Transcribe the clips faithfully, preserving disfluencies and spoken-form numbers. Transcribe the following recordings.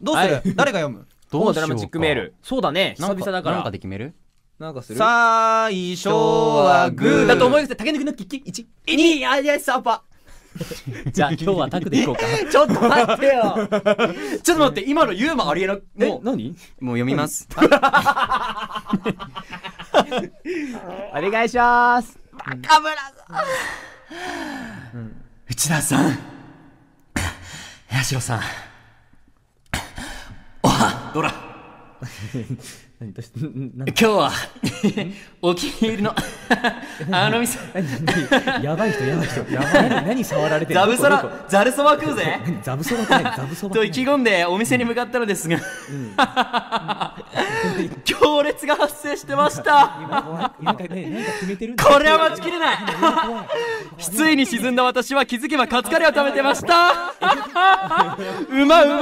どうする？誰が読む？ どうドラマチックメール。そうだね、久々だから。 なんかで決める？ なんかする？ 最初はグーだと思います。竹抜きのキッキいち、に、あ、いや、サーパ。 じゃあ今日はタクでいこうか。 ちょっと待ってよ。ちょっと待って、今のユーマありえな。もえ、 う、 何？もう読みます。 お願いします。 中村さん。 内田さん、八代さん、おはドラ。 何として、 今日はお気に入りのあの店、 やばい人、やばい人。やばい。何触られてるの？ ザブそら、ざるそば食うぜザブそばって何？ザブそばと意気込んでお店に向かったのですが、行列が発生してました。 なんかね、なんか決めてるんだ。 これは待ちきれない。失意に沈んだ私は気づけばカツカレーを食べてました。うまう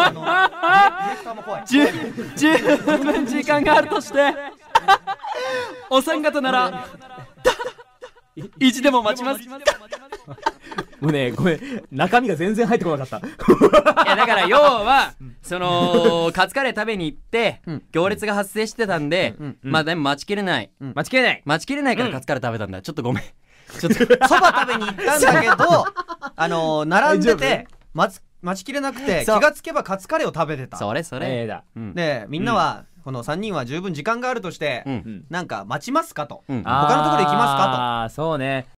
ま。じゅうぶん時間があるとしてお三方なら意地でも待ちます。 もうね、ごめん、中身が全然入ってこなかった。 いやだから要はそのカツカレー食べに行って行列が発生してたんで、まあでも待ちきれない間違いない。 待ちきれないからカツカレー食べたんだ。ちょっとごめん。 ちょっとそば食べに行ったんだけど、あの並んでて待つ待ちきれなくて、気そうがつけばカツカレーを食べてた。 それそえれえだ。 うんでみんなは、このさんにんは十分時間があるとして、 うんなんか待ちますかと、 うん他のところ行きますかああ、そうね。